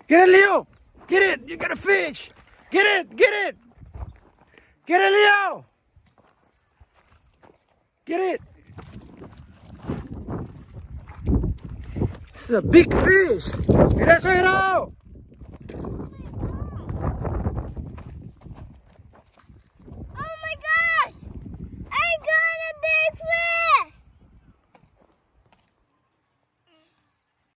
Get it, Leo. Get it. You got a fish. Get it. Get it. Get it, Leo. Get it. It's a big fish. Mira, suegro.